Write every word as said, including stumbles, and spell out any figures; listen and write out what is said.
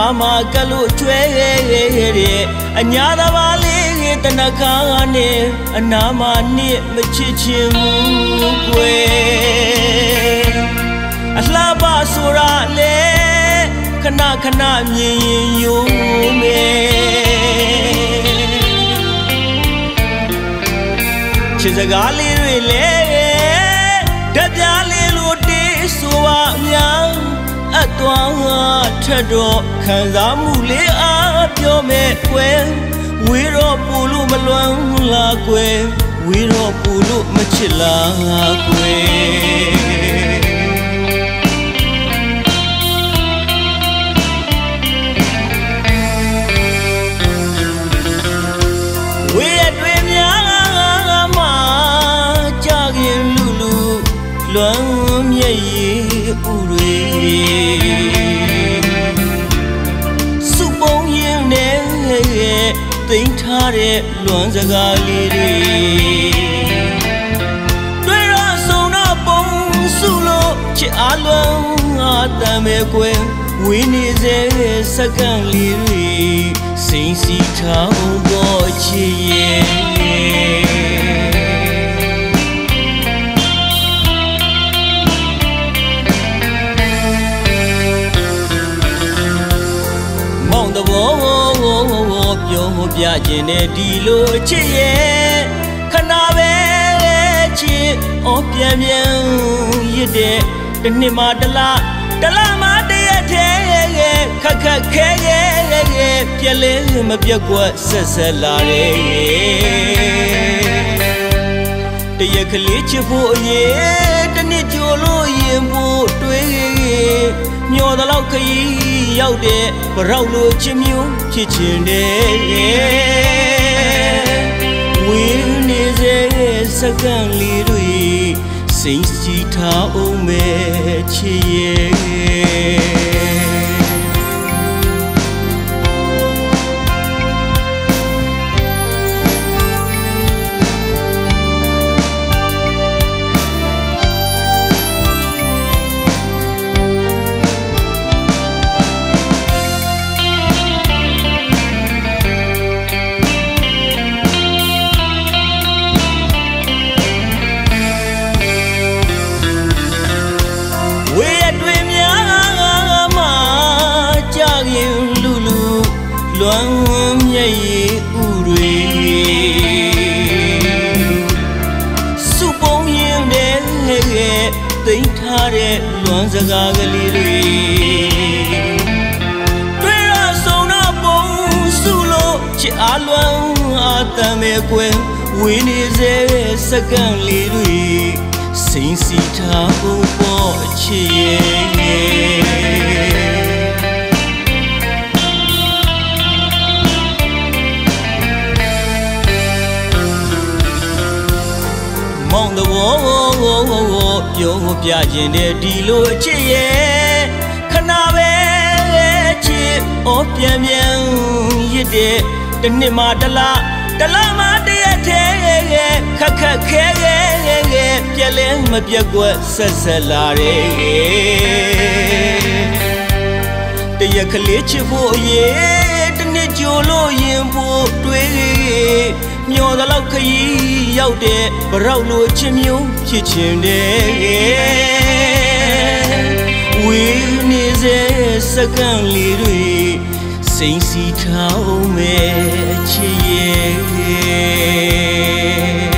Mama kalu chwe anyada vale tanakane anama ni mchichimu kwe aslaba sura le kana kana myin yume chizagali le dabyale lote suwa myang atwa thado khanza mu le a pyo me kwe wiro pulu malwan la kwe wiro pulu machila kwe we adwe nya ma jagin lulu lwan mye yi urwe supong yin ne tinh tha de luan zaga li ri twe ra song na pong su lo chi a luan a ta me kwe wi ni ze sakan li ri sin si tha ong bo chi ye mong da bo yo bia jin ne di lo chi ye khana be chi o pian pian yit de tni ma tala tala ma de ye ye khat khat khe ye ye pian le ma piat kwa sat sat la de de ye khali chi phu ye tni jo lo yin phu tweမျောတလောက်ခရီးရောက်တဲ့ဘရောက်လိုချစ်မျိုးဖြစ်ချင်တယ်ဝင်းနေစေစကန်လေးတွေစိတ်စီထားအောင်မဲ့ချစ်ရဲ့လွန်မြဲ့ရည်ဥတွေစုပုံရင်တဲ့တိမ်ထားတဲ့လွန်စကားကလေးတွေတွေ့ရဆုံးတော့ပုံစုလို့ချစ်အားလွန်အားတမ်းမဲ့ကွယ်ဝင်းနေစေစကန်လေးတွေစိန်စီထားဖို့ပေါ်ချစ်ရဲ့မောင်တော်ပြောပြခြင်းတဲ့ဒီလိုအချစ်ရဲ့ခဏပဲချစ်ဩပြန်ပြန်ရစ်တဲ့တနှစ်မှတလားတလားမှတရက်သေးခက်ခက်ခဲခဲပြက်လဲမပြက်ကွက်ဆက်ဆက်လာတဲ့တရက်ကလေးချစ်ဖို့ရဲ့တနှစ်ကြိုလို့ရင်ဖို့တွေးမျောတလောက်ခရီးရောက်တဲ့ဘရောက်လိုချစ်မျိုးဖြစ်ချင်တယ်ဝေးနေစေစကန်လေးတွေစိန်စီထောင်းမဲ့ချစ်ရဲ့